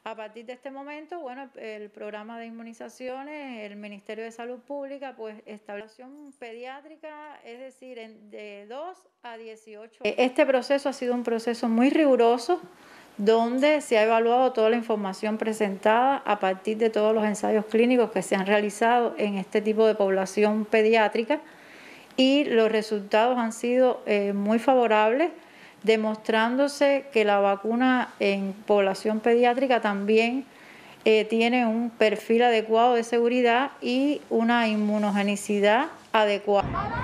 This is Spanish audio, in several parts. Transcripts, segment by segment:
A partir de este momento, bueno, el programa de inmunizaciones, el Ministerio de Salud Pública, pues establección pediátrica, es decir, de 2 a 18. Este proceso ha sido un proceso muy riguroso, donde se ha evaluado toda la información presentada a partir de todos los ensayos clínicos que se han realizado en este tipo de población pediátrica, y los resultados han sido muy favorables, demostrándose que la vacuna en población pediátrica también tiene un perfil adecuado de seguridad y una inmunogenicidad adecuada.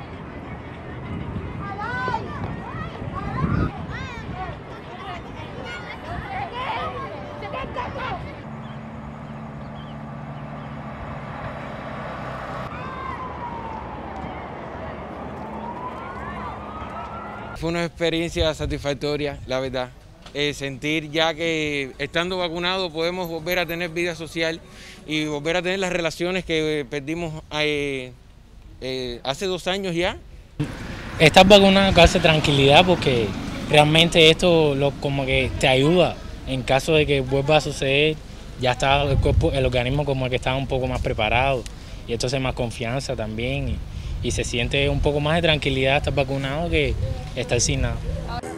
Fue una experiencia satisfactoria, la verdad. Sentir ya que estando vacunado podemos volver a tener vida social y volver a tener las relaciones que perdimos hace 2 años ya. Estar vacunado hace tranquilidad porque realmente esto como que te ayuda en caso de que vuelva a suceder. Ya está el organismo como que está un poco más preparado y entonces más confianza también y se siente un poco más de tranquilidad estar vacunado que estar sin nada.